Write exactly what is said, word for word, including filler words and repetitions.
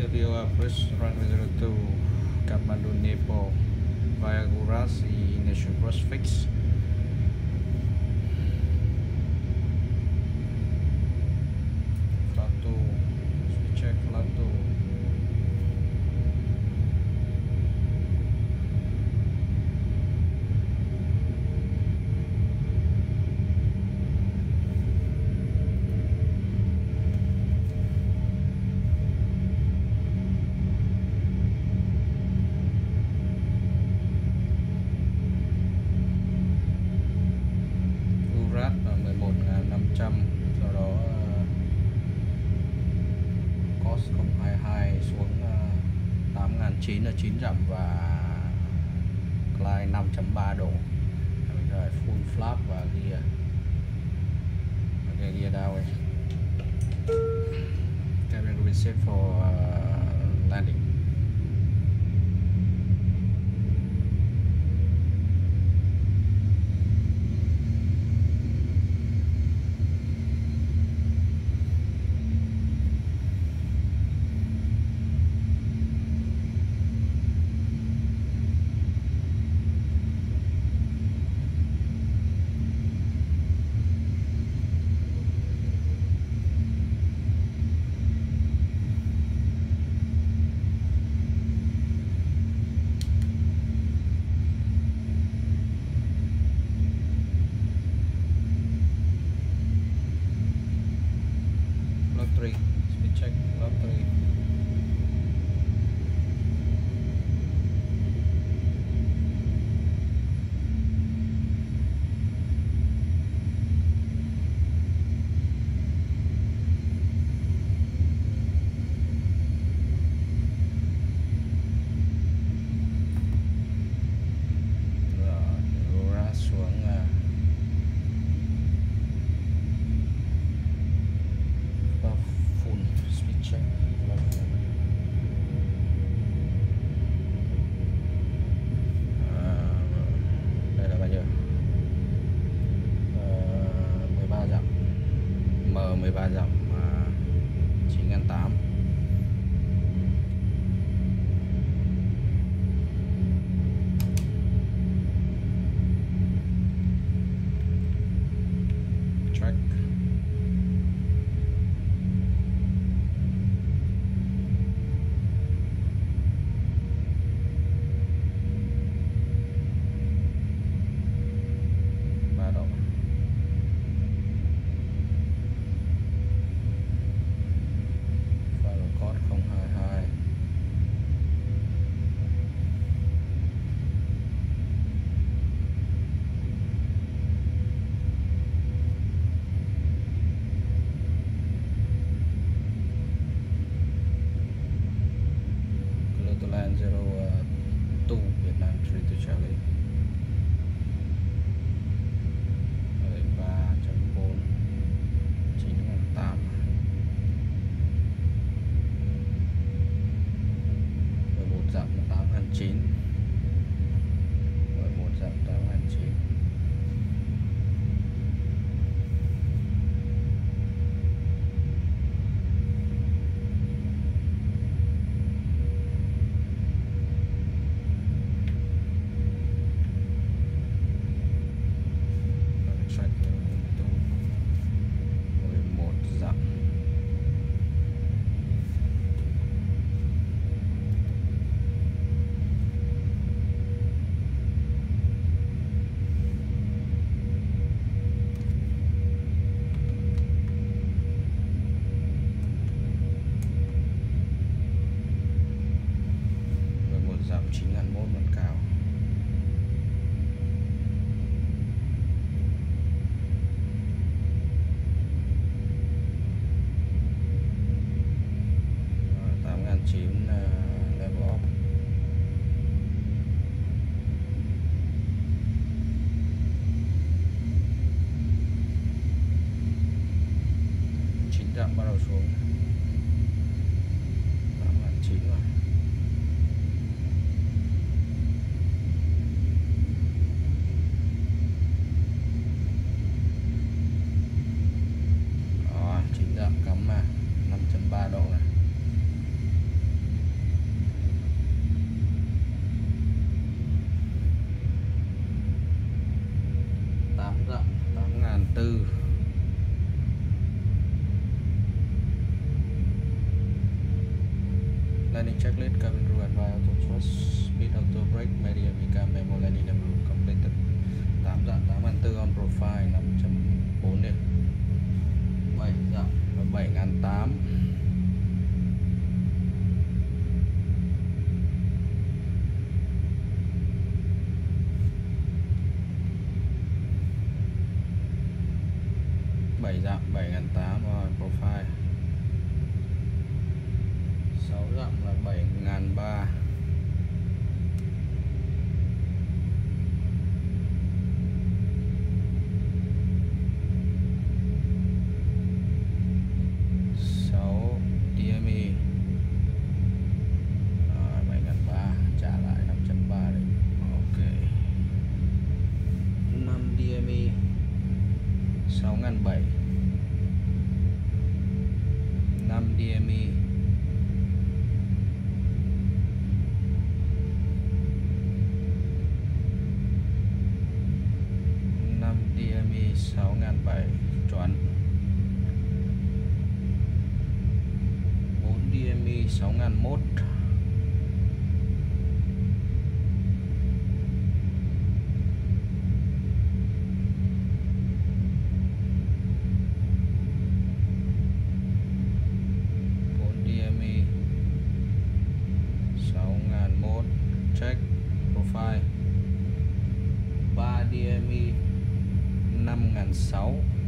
Studio approach runway zero two, Kathmandu, Nepal, via Guras, initial cross fix. Flight two, speed check, flight two. mười một nghìn năm trăm, sau đó uh, cost không hai hai xuống uh, tám nghìn chín trăm là chín dặm và climb năm chấm ba độ. Bây giờ full flap và gear. Okay, gear down. Cabin will be set for uh, landing. Three, speed check, log three. Rồi, ra xuống uh, check. À, đây là bao nhiêu? À, mười ba dặm, M mười ba dặm, à, chín nghìn tám trăm. Track. Land zero two, Vietnam three to Charlie. ba chấm bốn, chín nghìn tám trăm. mười một dặm tám nghìn chín trăm. mười một dặm tám nghìn chín trăm. chín nghìn một vẫn cao. tám nghìn chín trăm uh, level up. chín dặm bắt đầu xuống. tám nghìn chín trăm rồi. Cắm mà năm chấm ba độ này. landing checklist, cabin crew advise auto thrust, speed auto brake, medium E C A memo landing level completed. Tám dặm tám ngàn tư on profile năm chấm bốn đi. Bảy dặm bảy ngàn tám. Bảy dặm bảy ngàn tám on profile. Sáu dặm là bảy ngàn ba. Sáu đê em i bảy ngàn ba, trả lại năm chấm ba đấy. Ok. Năm đê em i sáu ngàn bảy. Năm đê em i năm đê em i sáu ngàn bảy chuẩn. Bốn đê em i sáu ngàn một. Bốn đê em i sáu ngàn một. Check profile. Ba đê em i năm ngàn sáu.